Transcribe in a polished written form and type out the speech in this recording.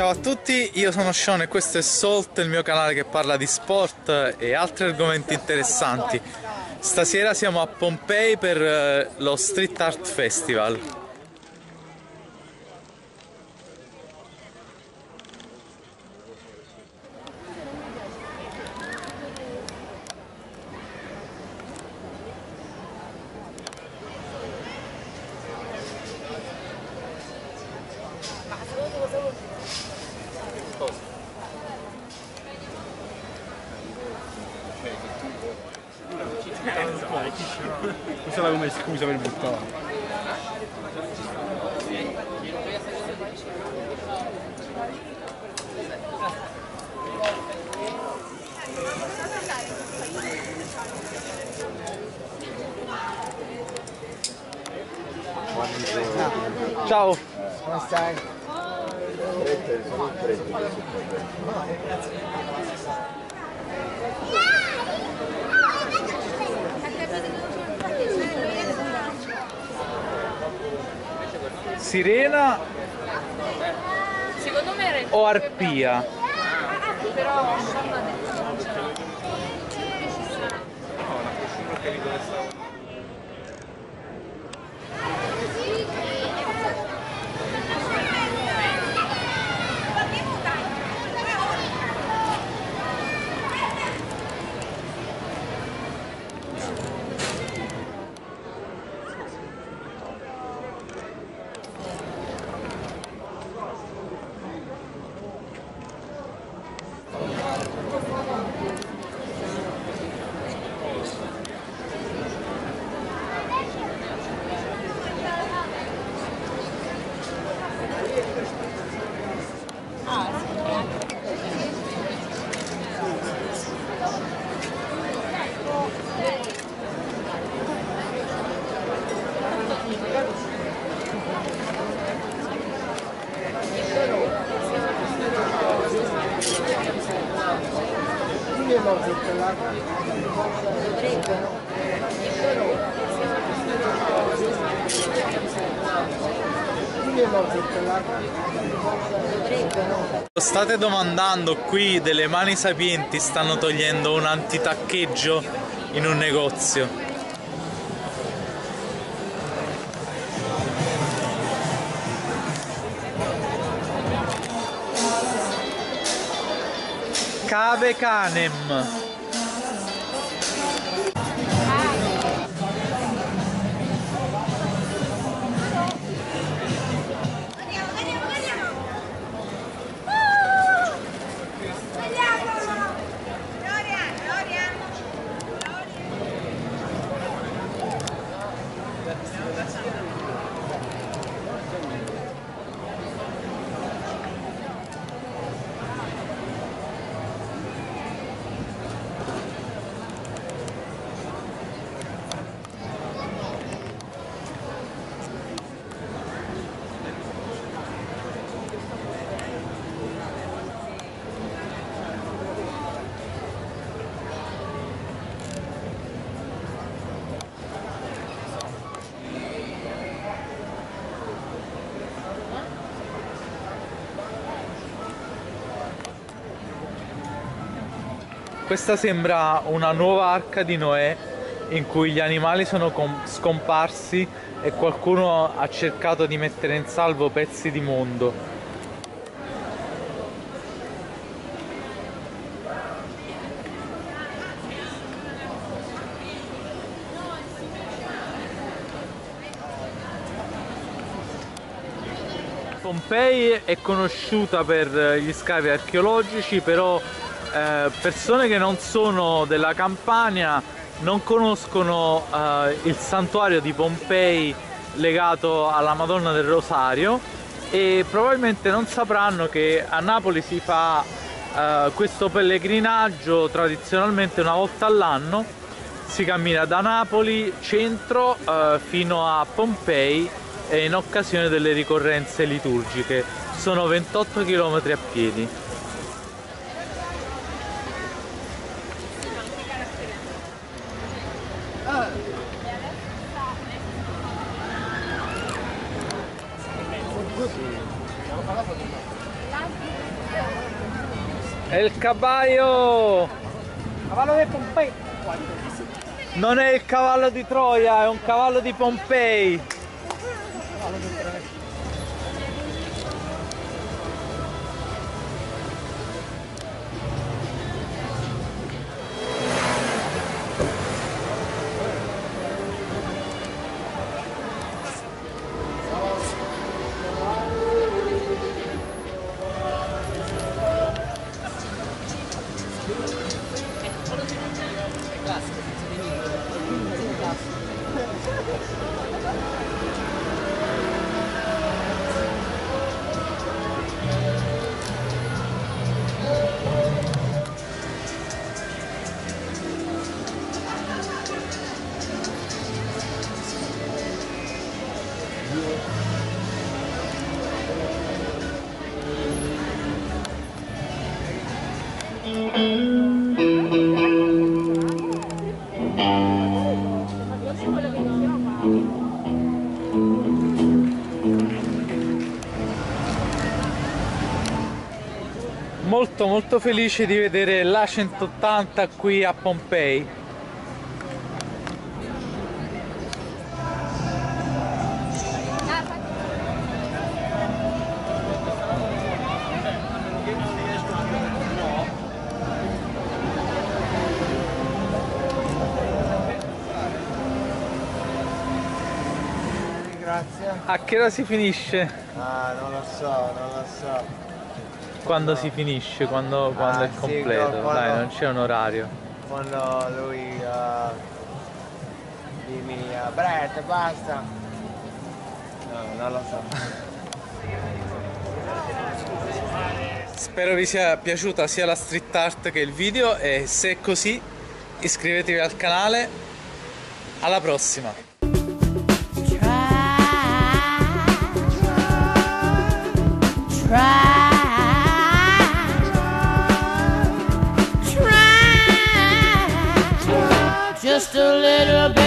Ciao a tutti, io sono Sean e questo è Salt, il mio canale che parla di sport e altri argomenti interessanti. Stasera siamo a Pompei per lo Street Art Festival. Usala come scusa per buttare. Ciao! Come stai? Sirena Secondo me era o arpia? però State domandando, qui delle mani sapienti stanno togliendo un antitaccheggio in un negozio. Cave Canem. Questa sembra una nuova arca di Noè in cui gli animali sono scomparsi e qualcuno ha cercato di mettere in salvo pezzi di mondo. Pompei è conosciuta per gli scavi archeologici, però persone che non sono della Campania non conoscono il santuario di Pompei legato alla Madonna del Rosario e probabilmente non sapranno che a Napoli si fa questo pellegrinaggio tradizionalmente una volta all'anno. Si cammina da Napoli centro fino a Pompei e in occasione delle ricorrenze liturgiche. Sono 28 km a piedi. È il cavallo! Cavallo di Pompei. Non è il cavallo di Troia, è un cavallo di Pompei! Molto felice di vedere l'A180 qui a Pompei. Grazie. A che ora si finisce? Ah, non lo so. Quando si finisce? Quando è sì, completo? quando- Dai, non c'è un orario. Quando lui dimmi Brett, basta. No, non lo so. Spero vi sia piaciuta sia la street art che il video e se è così iscrivetevi al canale. Alla prossima! Just a little bit.